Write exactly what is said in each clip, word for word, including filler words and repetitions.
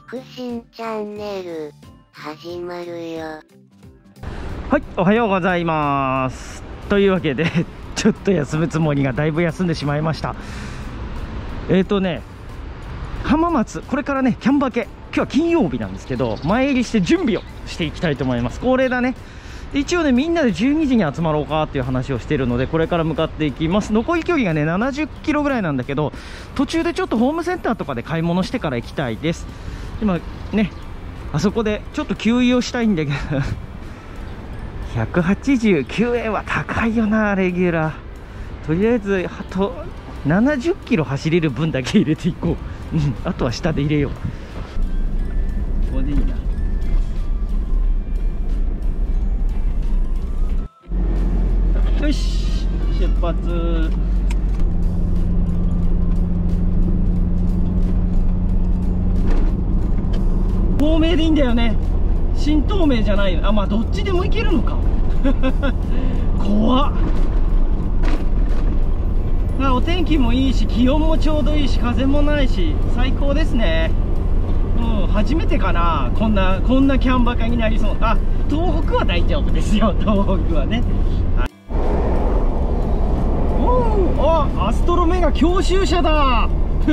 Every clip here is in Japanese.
腹心チャンネル始まるよ。 はい、おはようございます。というわけでちょっと休むつもりがだいぶ休んでしまいました。えーとね浜松、これからねキャンバケ、今日は金曜日なんですけど、前入りして準備をしていきたいと思います。恒例だね。一応ねみんなでじゅうにじに集まろうかっていう話をしているので、これから向かっていきます。残り距離がねななじゅっキロぐらいなんだけど、途中でちょっとホームセンターとかで買い物してから行きたいです。今ねあそこでちょっと給油をしたいんだけどひゃくはちじゅうきゅうえんは高いよな、レギュラー。とりあえずあとななじゅっキロ走れる分だけ入れていこう。うん、あとは下で入れよう。ここでいいな。よし、出発。透明でいいんだよね。新透明じゃないよ。あ、まあどっちでもいけるのか怖っ。あ、お天気もいいし、気温もちょうどいいし、風もないし、最高ですね。うん、初めてかな、こんなこんなキャンバカになりそう。あ、東北は大丈夫ですよ、東北はね。はい、おお、あ、アストロメガ教習車だ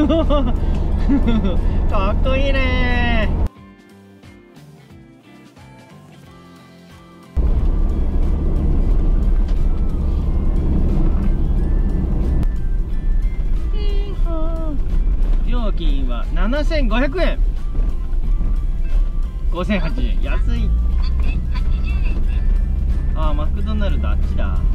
かっこいいね。料金はななせんごひゃくえん。ごせんはちじゅうえん、安い。あー、マクドナルドあっちだ。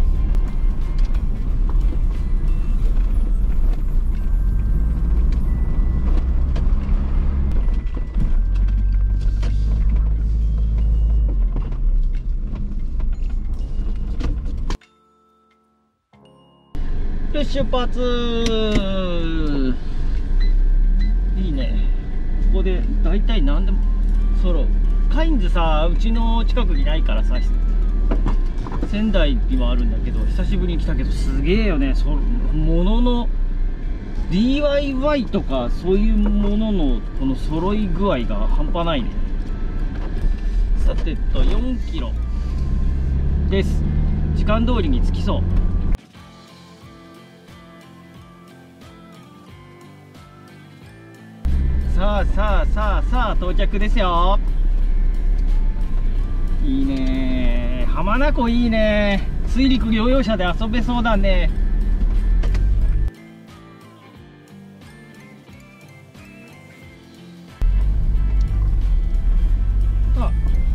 よし、出発。いいね。ここで大体何でも揃う。カインズさ、うちの近くにないからさ、仙台にはあるんだけど、久しぶりに来たけどすげえよね。そ物の ディーアイワイ とかそういうもののこの揃い具合が半端ないね。さてとよんキロです。時間通りに着きそう。さあさあさあさあ到着ですよ。いいね、浜名湖いいね。水陸両用車で遊べそうだね。あ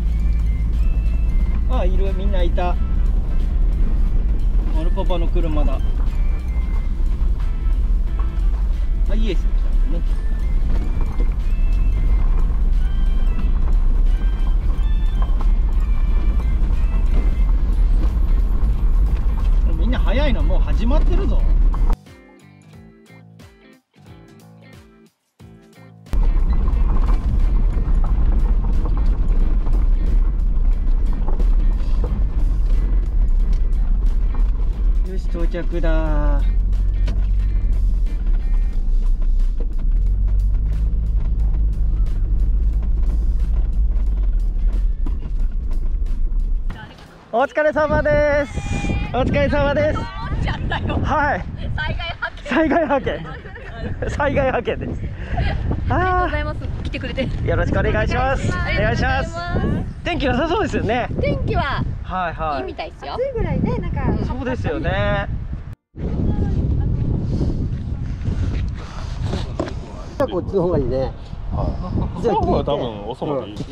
あ、いる、みんないた。マルパパの車だ。あ、イエスね。みんな早いの、もう始まってるぞ。よし、到着だ。お疲れ様です。お疲れ様です。はい。災害派遣。災害派遣です。ありがとうございます。来てくれて。よろしくお願いします。お願いします。天気良さそうですよね。 天気は。 はいはい。 いいみたいですよ。 暑いぐらいね、なんか。 そうですよね。 こっちの方がいいね。 じゃあ、は多分おそばでいい。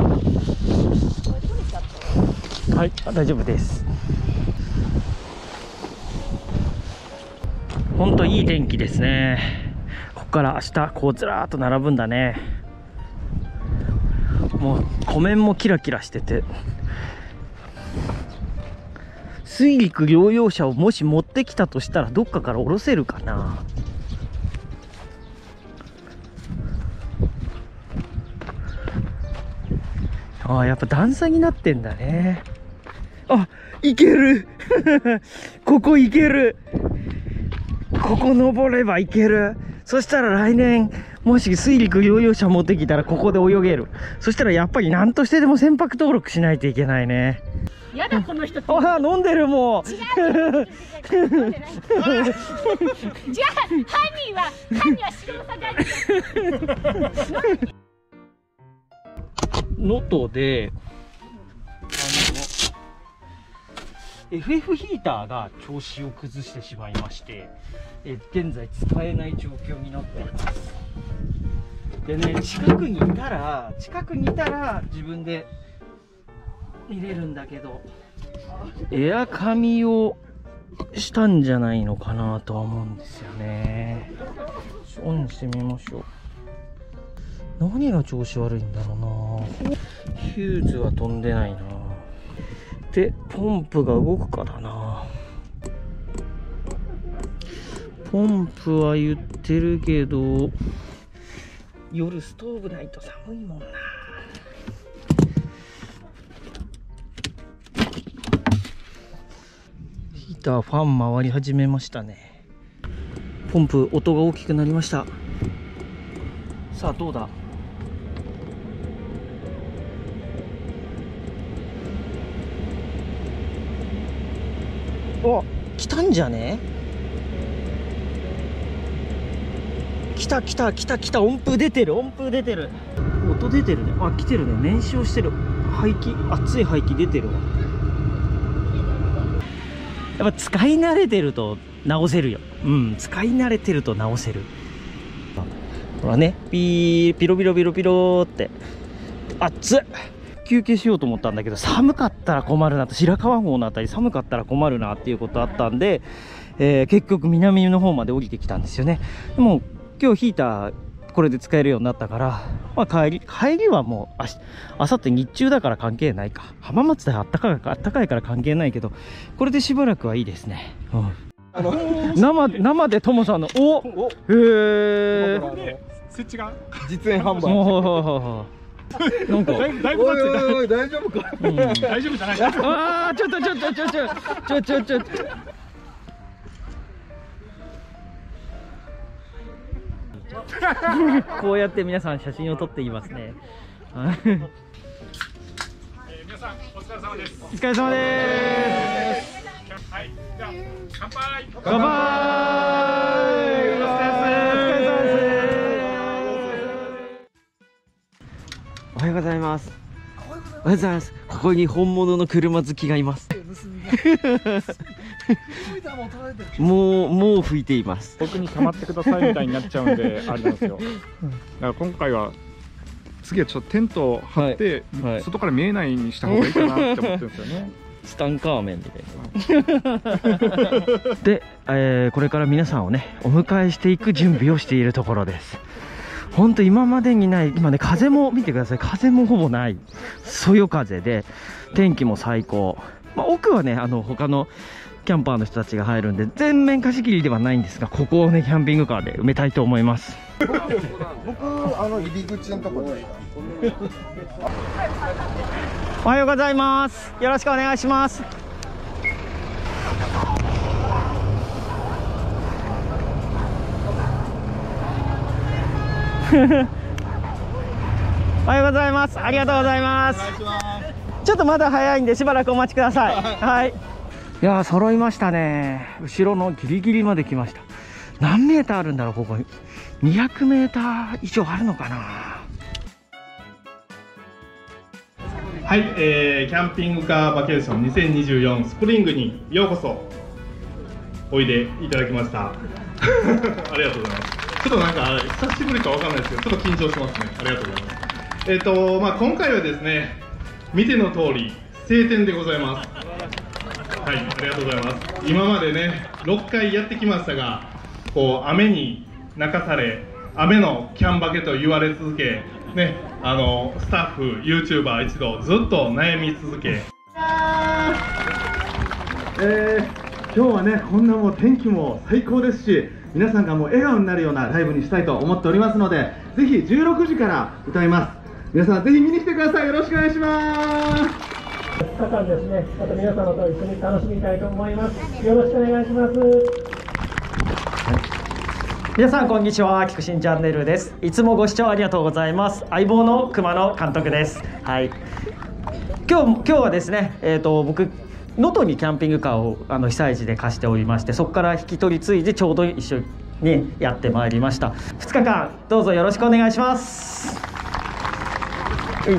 はい、大丈夫です。本当いい天気ですね。ここから明日こうずらーっと並ぶんだね。もう湖面もキラキラしてて、水陸両用車をもし持ってきたとしたらどっかから降ろせるかな。ああ、やっぱ段差になってんだね。あ、いけるここいける。ここ登ればいける。そしたら来年もし水陸両用車持ってきたらここで泳げる。そしたらやっぱり何としてでも船舶登録しないといけないね。 やだこの人。 ああ、飲んでるもう。 違う。違う。犯人は犯人は白さじゃ能登であの エフエフ ヒーターが調子を崩してしまいまして、え現在使えない状況になっています。でね、近くにいたら近くにいたら自分で見れるんだけど、エアカミをしたんじゃないのかなとは思うんですよね。オンしてみましょう。何が調子悪いんだろうな。ヒューズは飛んでないな。でポンプが動くかだな。ポンプは言ってるけど夜ストーブないと寒いもんな。ヒーターファン回り始めましたね。ポンプ音が大きくなりました。さあどうだ。お、来たんじゃね。来た来た来た来た。音符出てる、音符出てる、音出てるね。あ、来てるね。燃焼してる。排気、熱い排気出てるわ。やっぱ使い慣れてると直せるよ。うん、使い慣れてると直せる。ほらね、ピーピロピロピロピロって。熱っ。休憩しようと思ったんだけど寒かったら困るなと、白川郷のあたり寒かったら困るなっていうことあったんで、えー、結局南の方まで降りてきたんですよね。でも今日ヒーターこれで使えるようになったから、まあ、帰り帰りはもうあしあさって日中だから関係ないか。浜松であったかいあったかいから関係ないけど、これでしばらくはいいですね。うん、あの生生でトモさんのおおへえ設置が実演販売。 なんかだいぶだいぶ経っておいおい大丈夫か。 うん、 大丈夫じゃない。 ああ、ちょっとちょっとちょっとちょっとちょっとちょっとこうやって皆さん写真を撮っていますね。 えー皆さんお疲れ様です。 お疲れ様です。 はい、じゃあ乾杯。 乾杯。お疲れ様です。 おはようございます。おはようございます。ここに本物の車好きがいます。もうもう吹いています。 僕に構ってくださいみたいになっちゃうんであれなんですよ。だから今回は次はちょっとテントを張って、 はいはい、 外から見えないにした方がいいかなって思ってるんですよね。 ツタンカーメンみたいな。で、えー、これから皆さんをねお迎えしていく準備をしているところです。本当今までにない、今ね風も見てください。風もほぼない、そよ風で天気も最高。まあ、奥はねあの他のキャンパーの人たちが入るんで全面貸し切りではないんですが、ここをねキャンピングカーで埋めたいと思います。 僕あの入り口のところです。 おはようございます。よろしくお願いします。おはようございます。ありがとうございます。ちょっとまだ早いんでしばらくお待ちください。はい。いやー揃いましたね。後ろのギリギリまで来ました。何メーターあるんだろうここ。にひゃくメーター以上あるのかな。 はい、えー、キャンピングカーバケーションにせんにじゅうよんスプリングにようこそおいでいただきました。ありがとうございます。ちょっとなんか久しぶりかわかんないですけどちょっと緊張してますね。ありがとうございます。えっ、ー、とまあ今回はですね見ての通り晴天でございます。はい、ありがとうございます。今までねろっかいやってきましたが、こう雨に泣かされ雨のキャンバケと言われ続けね、あのスタッフ ユーチューバー 一同ずっと悩み続け、えー、今日はねこんなもう天気も最高ですし皆さんがもう笑顔になるようなライブにしたいと思っておりますので、ぜひじゅうろくじから歌います。皆さんぜひ見に来てください。よろしくお願いします。 ふつかかんですね、また皆様と一緒に楽しみたいと思います。よろしくお願いします。 皆さんこんにちは、菊新チャンネルです。いつもご視聴ありがとうございます。相棒の熊野監督です。はい。今日今日はですね、えっと僕能登にキャンピングカーをあの被災地で貸しておりまして、そこから引き取り継いでちょうど一緒にやってまいりました。ふつかかんどうぞよろしくお願いします。うん、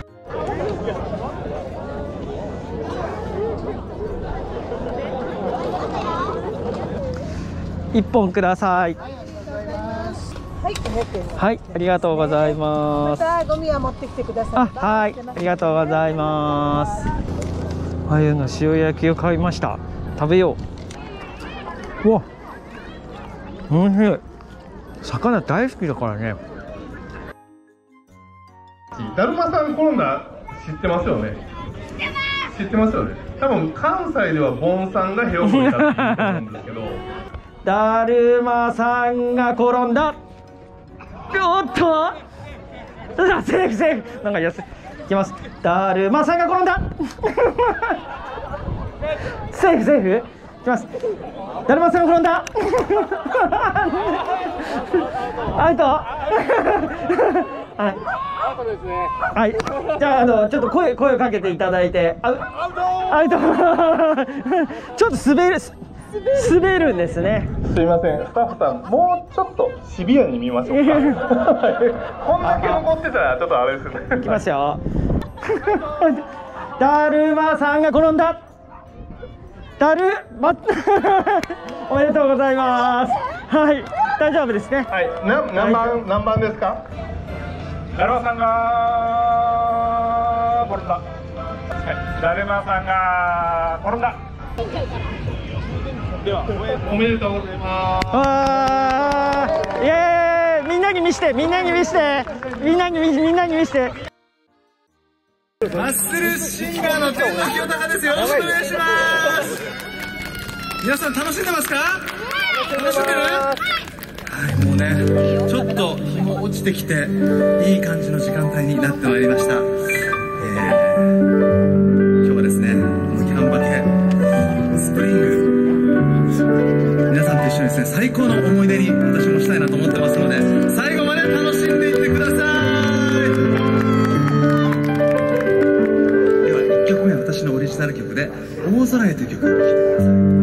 一本ください。はい、ありがとうございます。 またゴミは持ってきてください。 あ、はい、ありがとうございます。ああいうの塩焼きを買いました。食べよう。うわ、おいしい。魚大好きだからね。 だるまさん転んだ知ってますよね。知ってますよね。多分関西ではボンさんがヘオコいたって言うと思うんですけど。 だるまさんが転んだ。おっと、あ、セーフセーフ。なんか安い。いきます。だるまさんが転んだ。セーフセーフ。いきます。だるまさんが転んだ。アウト。はい。はい。じゃあ、あの、ちょっと声、声をかけていただいて。アウト。アウト。ちょっと滑る。滑るんですね。 すいません、スタッフさん、もうちょっとシビアに見ましょうか。こんだけ残ってたら、ちょっとあれですね。 いきますよ。だるまさんが転んだ。だるま。おめでとうございます。はい、大丈夫ですね。 はい、な、何番、何番ですか。だるまさんが転んだ。はい、だるまさんが転んだ。では、おめでとうございます。 あー、イエーイ。みんなに見して、みんなに見して、みんなに見、みんなに見して。 マッスルシンガーの天野清隆です。よろしくお願いします。皆さん楽しんでますか？楽しんでる？はい、もうね、ちょっと日も落ちてきていい感じの時間帯になってまいりました。えー、今日はですね、このキャンバケスプリング、皆さんと一緒にですね、最高の思い出に私もしたいなと思ってますので、最後まで楽しんでいってください。では、いっきょくめは私のオリジナル曲で「大空へ」という曲を聴いてください。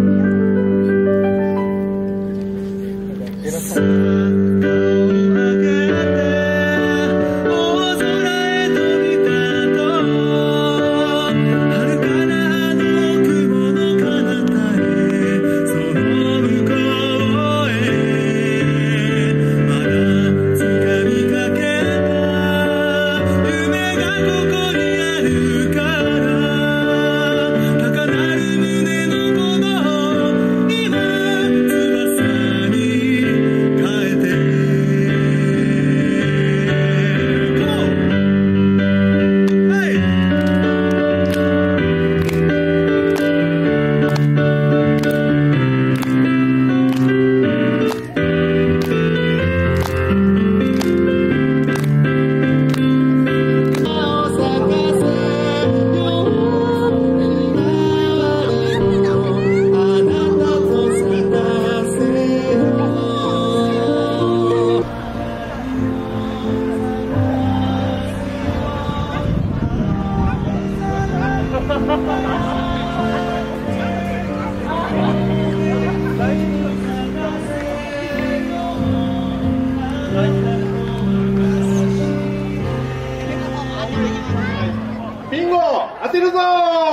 ビンゴ当てるぞー。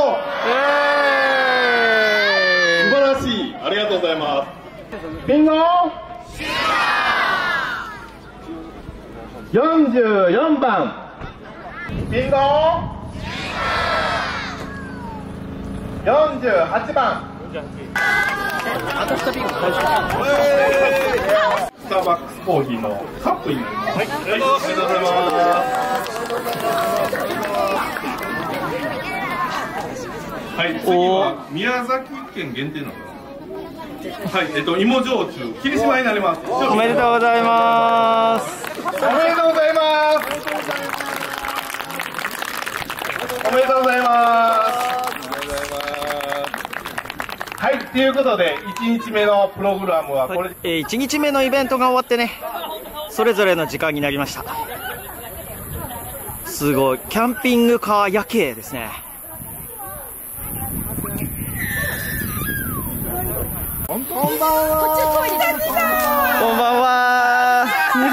素晴らしい、ありがとうございます。ビンゴよんじゅうよんばん。ビンゴよんじゅうはちばん。スターバックスコーヒーのカップになります。はい、ありがとうございます。はい、次は宮崎県限定なのかな。はい、えっと芋焼酎霧島になります。 おめでとうございます。 おめでとうございます。おめでとうございます。はい。 ということでいちにちめのプログラムはこれ、 えー、いちにちめのイベントが終わってね、それぞれの時間になりました。すごいキャンピングカー夜景ですね。 こんばんは。 こんばんは。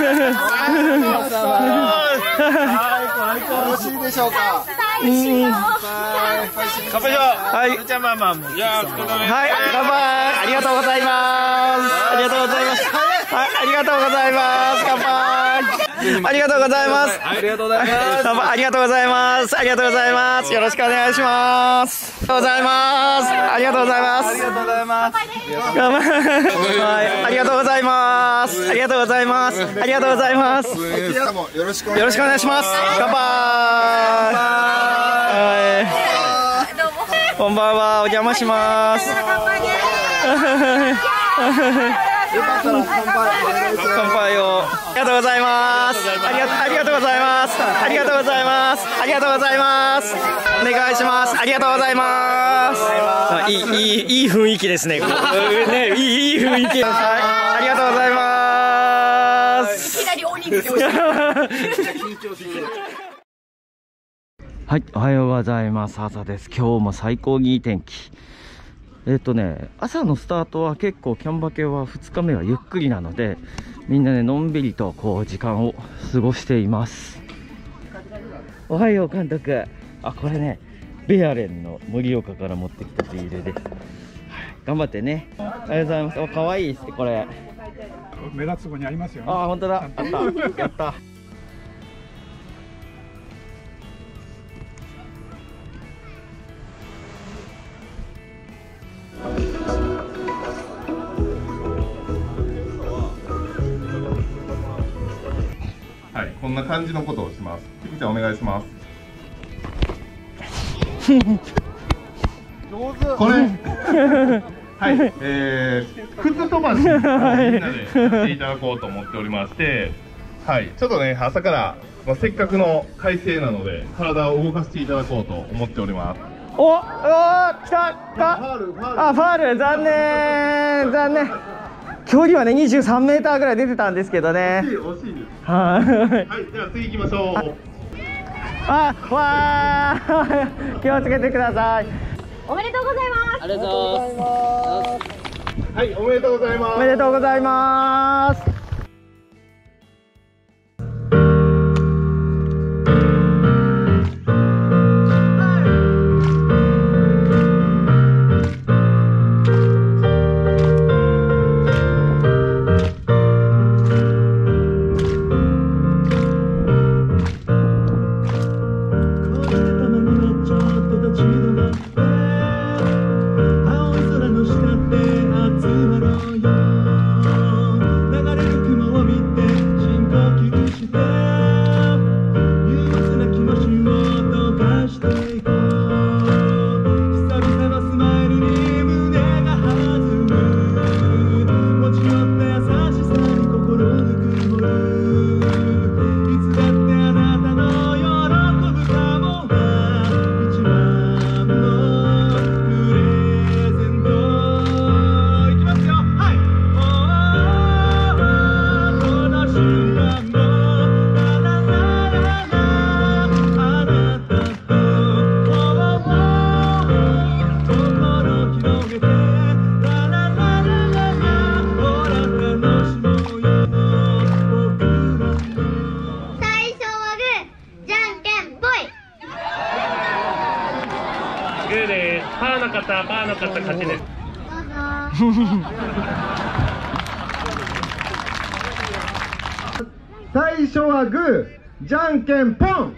よろしいでしょうか。 乾杯しよう。はい。じゃあまあまあ。じゃあ、はい、乾杯。ありがとうございます。ありがとうございます。はい、ありがとうございます。乾杯。ありがとうございます。 ありがとうございます。 ありがとうございます。ありがとうございます。よろしくお願いします。ありがとうございます。ありがとうございます。 ありがとうございます。 乾杯。はい、ありがとうございます。ありがとうございます。ありがとうございます。 よろしくおよろしくお願いします。乾杯。はい。こんばんは。お邪魔します。 よかったら乾杯。 乾杯を。ありがとうございます。ありがとう、ありがとうございます。ありがとうございます。ありがとうございます。お願いします。ありがとうございます。いい、いい、いい雰囲気ですね。ね、いい、いい雰囲気。はい、ありがとうございます。いきなり大人数。はい、おはようございます。朝です。今日も最高にいい天気。えっとね、朝のスタートは結構キャンバケはふつかめはゆっくりなので、みんなねのんびりとこう時間を過ごしています。おはよう監督。あ、これねベアレンの盛岡から持ってきたビールです。頑張ってね。ありがとうございます。お、可愛いですこれ。 目立つとこにありますよね。 あ、本当だ。あった。やった。 はい、こんな感じのことをします。キクちゃんお願いします。 上手。 これはい、えー、靴飛ばしをみんなでやっていただこうと思っておりまして、はい、ちょっとね朝から、まあ、せっかくの快晴なので体を動かしていただこうと思っております。 お、おー、来たか。あ、ファール、残念、残念。距離はねにじゅうさんメーターぐらい出てたんですけどね。 惜しい、惜しいです。 はい。 はい、じゃあ次行きましょう。 あ、わー、気をつけてください。 おめでとうございます。 ありがとうございます。 はい、おめでとうございます。 おめでとうございます。 グーです。パーの方、パーの方勝ちです。 最初はグー、じゃんけんポン。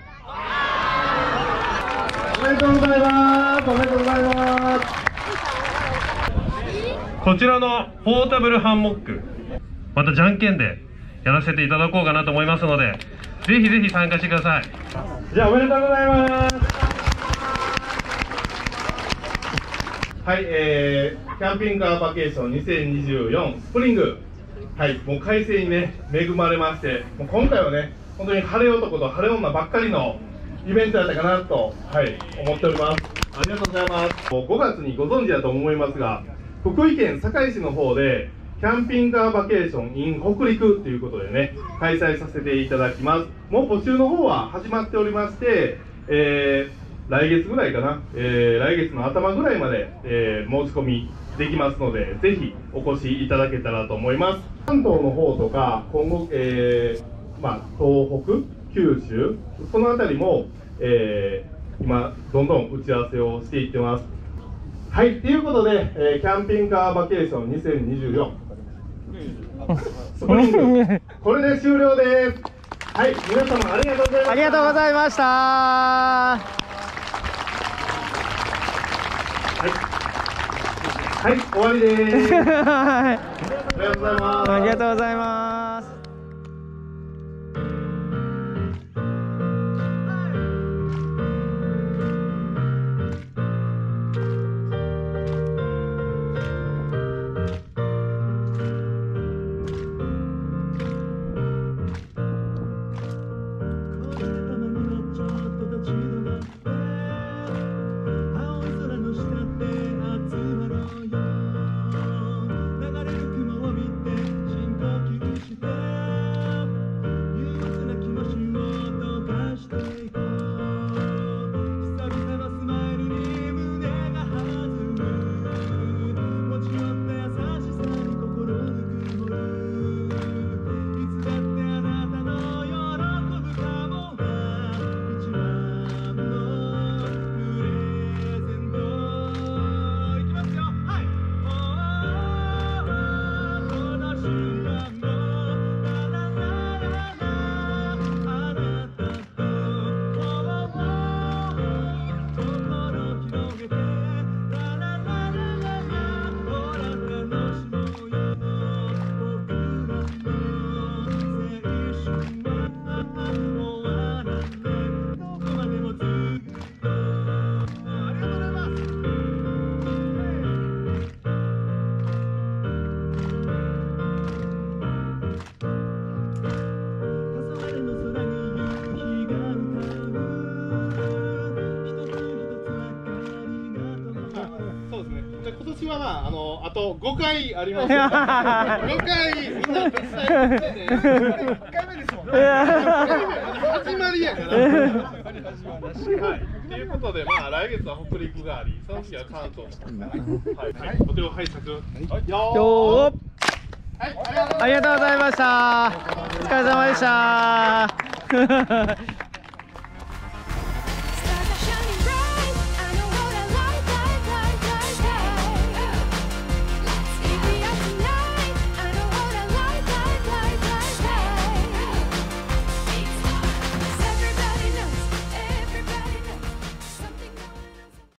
おめでとうございます。おめでとうございます。 こちらのポータブルハンモック、またじゃんけんでやらせていただこうかなと思いますので、ぜひぜひ参加してください。 じゃあおめでとうございます。はい、えー、キャンピングカーバケーションにせんにじゅうよんスプリング、はい、もう快晴にね恵まれまして、もう今回はね本当に晴れ男と晴れ女ばっかりのイベントだったかなと、はい、思っております。ありがとうございます。もうごがつにご存知だと思いますが、 福井県坂井市の方でキャンピングカーバケーション in 北陸ということでね、開催させていただきます。もう募集の方は始まっておりまして、えー、来月ぐらいかな、えー、来月の頭ぐらいまで、えー、申し込みできますので、ぜひお越しいただけたらと思います。関東の方とか、今後、えーまあ、東北、九州、そのあたりも、えー、今、どんどん打ち合わせをしていってます。はい、ということで、えー、キャンピングカーバケーションにせんにじゅうよん、スプリング、これで終了です。はい、皆様ありがとうございました。 ありがとうございました。 はい、はい、終わりです。ありがとうございます。 ありがとうございます。 今年はまあ、あの、あとごかいあります。ごかい、みんな手伝いってね。いっかいめですもんね。始まりやから。はい。ということで、まあ、来月は北陸があり、その次は関東。はい、はい、お手を拝借。よー。はい、ありがとうございました。お疲れ様でした。